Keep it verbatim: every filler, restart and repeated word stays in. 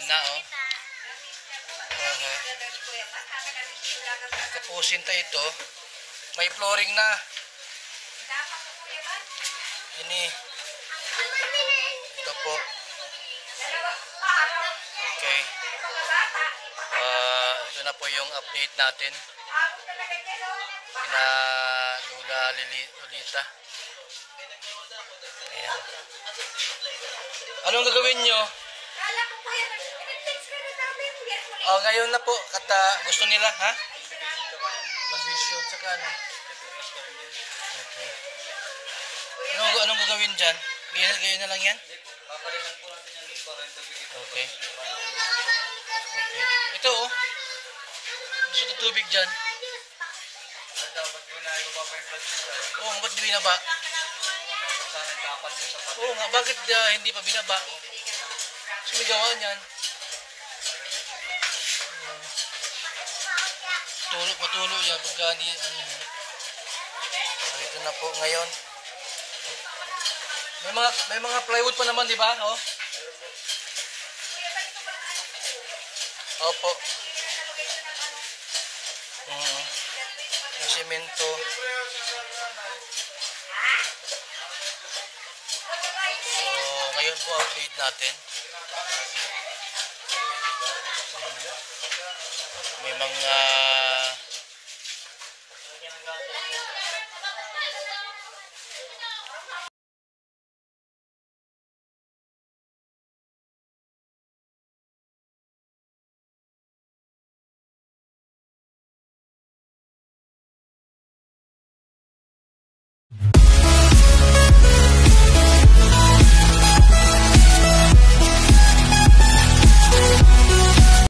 Ayan na, oh. Uh-huh. Tapusin tayo ito. May flooring na. Ini. Ito po. Okay. Uh, ito na po yung update natin. Pina Lula Lolita. Ayan. Anong gagawin nyo? Oh, ngayon na po. Kata gusto nila, ha? Mag-vision. Tsaka ano? Okay. Anong, anong gagawin dyan? Ganyan, ganyan na lang yan? Okay. Okay. Ito, oh. Gusto ng tubig dyan. Oo, oh, ba't di binaba? Oo nga, bakit uh, hindi pa binaba? Sumigawa niyan. Uh, tulog, matulog yan. Pagka hindi, ano. So, ito na po ngayon. May mga, may mga plywood pa naman, di ba? Oh. Opo. Uh, yung semento. So, ngayon po update natin. May mga